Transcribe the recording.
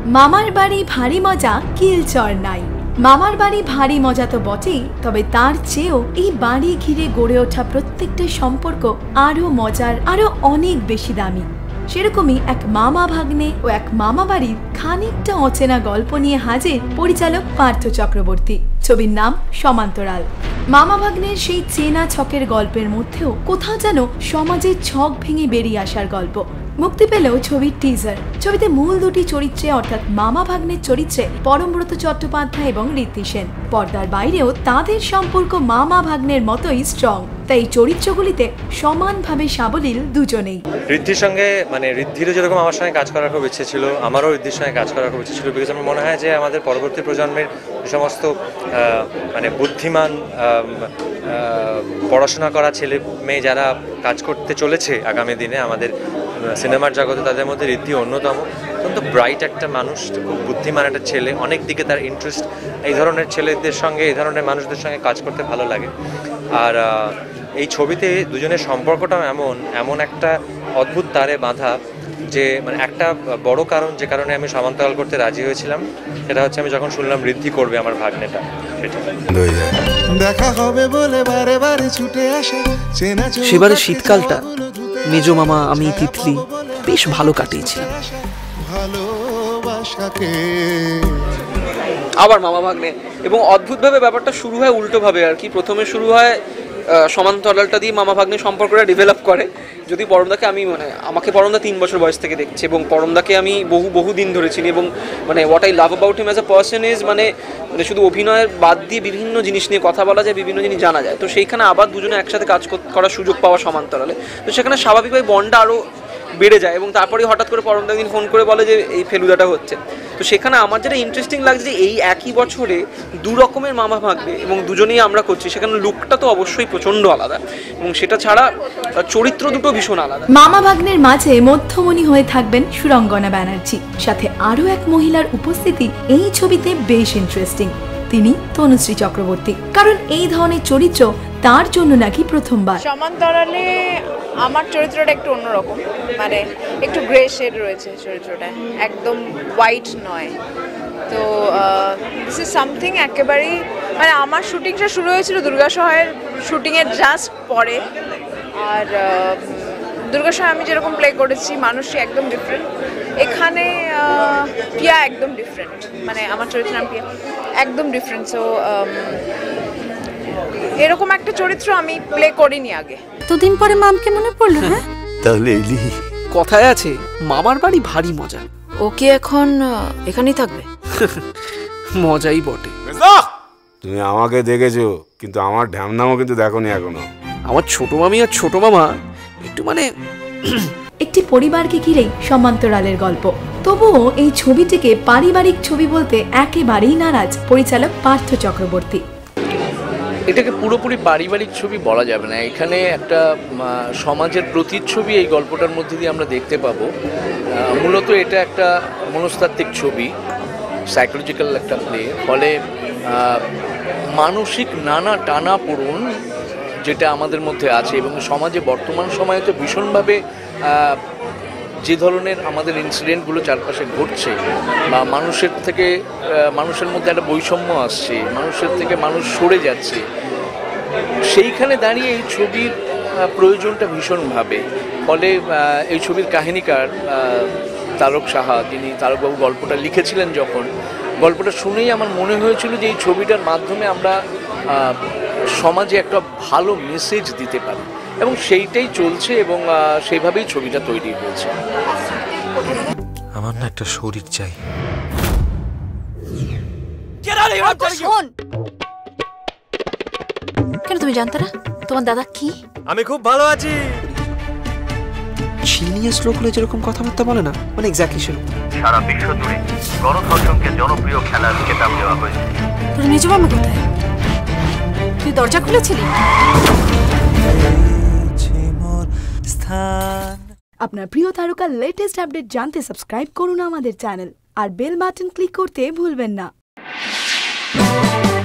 মামার বাড়ি ভারী মজা কিলচর নাই। মামার বাড়ি ভারী মজা তো বটেই, তবে তার চেয়েও এই বাড়ি ঘিরে গড়ে ওঠা প্রত্যেকটা সম্পর্ক আরো মজার, আরো অনেক বেশি দামি। সেরকমই এক মামা ভাগ্নে ও এক মামা বাড়ির খানিকটা অচেনা গল্প নিয়ে হাজির পরিচালক পার্থ চক্রবর্তী। ছবির নাম সমান্তরাল। মামা ভাগ্নের সেই চেনা ছকের গল্পের মধ্যেও কোথাও যেন সমাজের ছক ভেঙে বেরিয়ে আসার গল্প। মুক্তি পেল ছবির টিজার। ছবিতে মূল দুটি চরিত্রে অর্থাৎ মামা ভাগ্নের চরিত্রে পরমব্রত চট্টোপাধ্যায় এবং ঋদ্ধি সেন। পর্দার বাইরেও তাদের সম্পর্ক মামা ভাগ্নের মতোই স্ট্রং। তাই চরিত্রগুলিতে সমানভাবে সাবলীল দুজনেই। ঋদ্ধির সঙ্গে ঋদ্ধিরও যেরকম আমার সঙ্গে কাজ করার খুব ইচ্ছে ছিল, আমারও ঋদ্ধির সঙ্গে কাজ করার খুব ইচ্ছে ছিল। বিকজ আমার মনে হয় যে আমাদের পরবর্তী প্রজন্মের যে সমস্ত বুদ্ধিমান পড়াশোনা করা ছেলে মেয়ে যারা কাজ করতে চলেছে আগামী দিনে আমাদের সিনেমার জগতে, তাদের মধ্যে ঋদ্ধি অন্যতম। অত্যন্ত ব্রাইট একটা মানুষ, খুব বুদ্ধিমান একটা ছেলে, অনেক দিকে তার ইন্টারেস্ট। এই ধরনের ছেলেদের সঙ্গে, এই ধরনের মানুষদের সঙ্গে কাজ করতে ভালো লাগে। আর এই ছবিতে দুজনের সম্পর্কটাও এমন একটা অদ্ভুত তারে বাঁধা যে একটা বড় কারণ, যে কারণে আমি সমান্তরাল করতে রাজি হয়েছিলাম, সেটা হচ্ছে আমি যখন শুনলাম ঋদ্ধি করবে আমার ভাগ্নেটা, সেটা দেখা হবে বলে বারে বারে ছুটে আসে। সেবারে শীতকালটা মেজ মামা, আমি, তিতলি বেশ ভালো কাটিয়েছিলাম। আবার মামা ভাগ্নে, এবং অদ্ভুতভাবে ব্যাপারটা শুরু হয় উল্টোভাবে আর কি। প্রথমে শুরু হয় সমান্তরালটা দিয়ে মামা ভাগ্নে সম্পর্কটা ডেভেলপ করে। যদি পরমদাকে আমি আমাকে পরমদা 3 বছর বয়স থেকে দেখছে, এবং পরমদাকে আমি বহু দিন ধরে চিনি, এবং what I love about him as a person is শুধু অভিনয়ের বাদ দিয়ে বিভিন্ন জিনিস নিয়ে কথা বলা যায়, বিভিন্ন জিনিস জানা যায়। তো সেইখানে আবার দুজনে একসাথে কাজ করার সুযোগ পাওয়া সমান্তরালে, তো সেখানে স্বাভাবিকভাবে বন্ডটা আরও বেড়ে যায়। এবং তারপরেই হঠাৎ করে পরমদা একদিন ফোন করে বলে যে এই ফেলুদাটা হচ্ছে। তো সেখানে আমার যেটা ইন্টারেস্টিং লাগছে যে এই একই বছরে দু রকমের মামা ভাগ্নে এবং দুজনেই আমরা করছি, সেখানে লুকটা তো অবশ্যই প্রচণ্ড আলাদা, এবং সেটা ছাড়া চরিত্র দুটো ভীষণ আলাদা। মামা ভাগ্নের মাঝে মধ্যমণি হয়ে থাকবেন সুরঙ্গনা ব্যানার্জি, সাথে আরও এক মহিলার উপস্থিতি এই ছবিতে বেশ ইন্টারেস্টিং। তিনি তনুশ্রী চক্রবর্তী, কারণ এই ধরনের চরিত্র তার জন্য নাকি প্রথমবার। সমান্তরালে আমার চরিত্রটা একটু অন্যরকম, একটু গ্রে শেড রয়েছে চরিত্রটা, একদম হোয়াইট নয়। তো দিস ইজ সামথিং একেবারেই আমার শুটিংটা শুরু হয়েছিল দুর্গাসহায়ের শুটিংয়ের জাস্ট পরে। আর দুর্গাসহায় আমি যেরকম প্লে করেছি মানুষই একদম ডিফারেন্ট, এখানে পিয়া একদম ডিফারেন্ট, আমার চরিত্রের নাম পিয়া, একদম ডিফারেন্ট। সো এরকম একটা চরিত্র আমি প্লে করিনি আগে। দুদিন পরে মামকে মনে পড়লো। হ্যাঁ, তাহলে কথায় আছে মামার বাড়ি ভারী মজা। ও কি এখন এখানেই থাকবে? মজাই বটে। তুমি আমাকে দেখেছো, কিন্তু আমার ঢ্যামনামও কিন্তু দেখোনি এখনো। আমার ছোট মামি আর ছোট মামা একটু একটি পরিবারকে ঘিরেই সমান্তরালের গল্প। তবুও এই ছবিটিকে পারিবারিক ছবি বলতে একেবারেই নারাজ পরিচালক পার্থ চক্রবর্তী। এটাকে পুরোপুরি পারিবারিক ছবি বলা যাবে না, এখানে একটা সমাজের প্রতিচ্ছবি এই গল্পটার মধ্যে দিয়ে আমরা দেখতে পাবো। মূলত এটা একটা মনস্তাত্ত্বিক ছবি, সাইকোলজিক্যাল একটা প্লে। ফলে মানসিক নানা টানাপোড়েন যেটা আমাদের মধ্যে আছে, এবং সমাজে বর্তমান সময়ে তো ভীষণভাবে যে ধরনের আমাদের ইনসিডেন্টগুলো চারপাশে ঘটছে, বা মানুষের মধ্যে একটা বৈষম্য আসছে, মানুষের থেকে মানুষ সরে যাচ্ছে, সেইখানে দাঁড়িয়ে এই ছবির প্রয়োজনটা ভীষণভাবে। ফলে এই ছবির কাহিনীকার তারক সাহা, তিনি তারকবাবু গল্পটা লিখেছিলেন, যখন গল্পটা শুনেই আমার মনে হয়েছিল যে এই ছবিটার মাধ্যমে আমরা সমাজে একটা ভালো মেসেজ দিতে পারি, এবং সেইটাই চলছে, এবং সেইভাবেই ছবিটা তৈরি হয়েছে। আমার না একটা শরীর চাই। কেন তুমি জানতে না তোমার দাদা কি? আমি খুব ভালো আছি। জিনিয়াস লোক হলে যেরকম কথাবার্তা বলে না, এক্স্যাক্টলি সেরকম। সারা বিশ্ব জুড়ে গণধর্ষণকে জনপ্রিয় খেলার খেতাব দেওয়া হয়েছে। তোর মেজ মামা কোথায়? তুই দরজা খুলেছিলি? আপনার প্রিয় তারকার লেটেস্ট আপডেট জানতে সাবস্ক্রাইব করুন আমাদের চ্যানেল, আর বেল বাটন ক্লিক করতে ভুলবেন না।